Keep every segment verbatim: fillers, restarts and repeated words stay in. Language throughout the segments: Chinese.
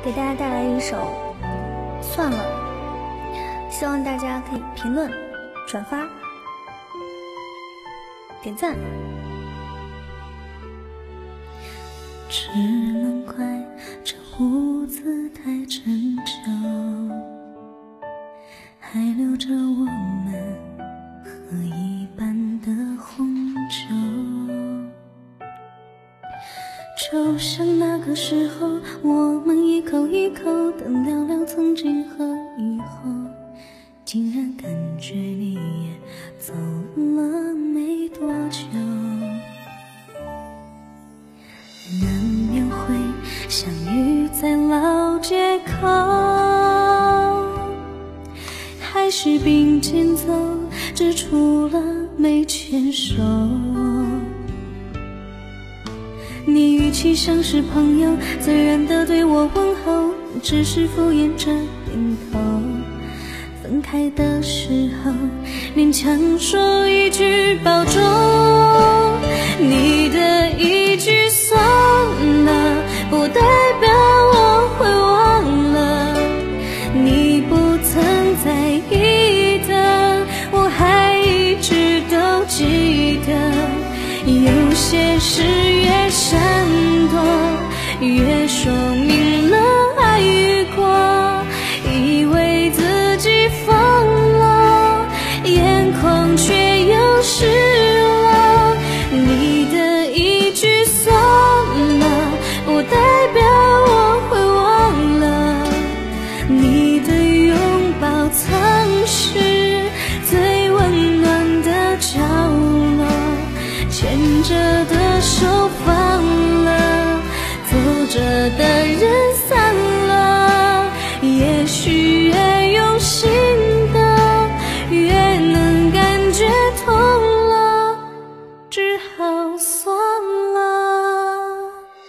给大家带来一首《算了》，希望大家可以评论、转发、点赞。 只能怪这胡子太陈旧，还留着我们喝一半的红酒，就像那个时候我们一口一口的聊聊曾经和以后，竟然感觉你也走了没多久，难免会相遇在老街口，还是并肩走，只除了没牵手。你语气像是朋友，自然地对我问候，只是敷衍着点头。分开的时候，勉强说一句保重，你的一句算了，不代表我会忘了。你不曾在意的，我还一直都记得。有些事越闪躲，越说明了爱与过，以为自己疯了，眼眶却又湿了。你的一句算了，不代表我会忘了。你的拥抱曾是最温暖的角落，牵着的手放了，走着的人散了。也许越用心的，越能感觉痛了，只好算了。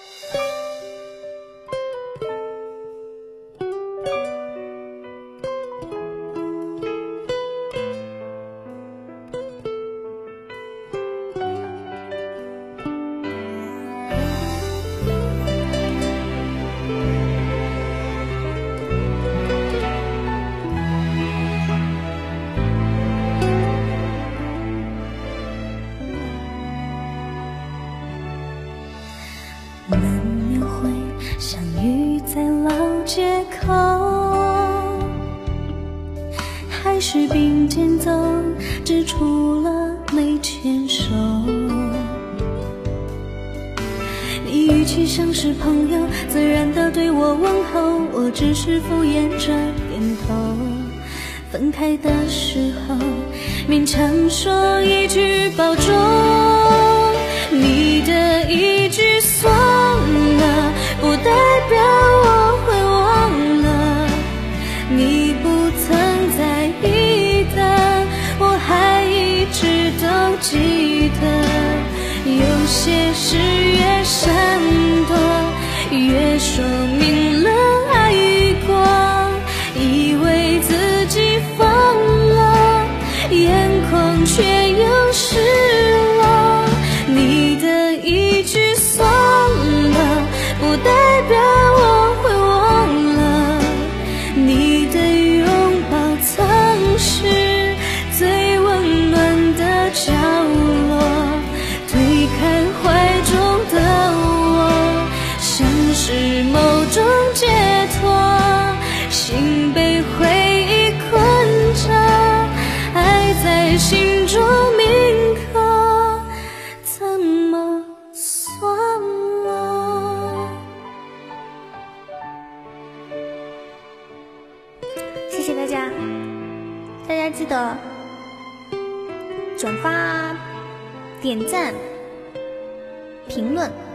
难免会相遇在老街口，还是并肩走，只除了没牵手。你语气像是朋友，自然地对我问候，我只是敷衍着点头。分开的时候，勉强说一句保重，你的一句算了，不代表我会忘了。你不曾在意的，我还一直都记得。有些事越闪躲，越说明了爱与过，以为自己疯了，眼眶却又湿了。你的一句算了，不代表我会忘了。你的拥抱曾是最温暖的角落，推开怀中的我，像是某种解脱。心被回忆困着，爱在心中铭刻，怎么算了？ 谢谢大家，大家记得转发、点赞、评论。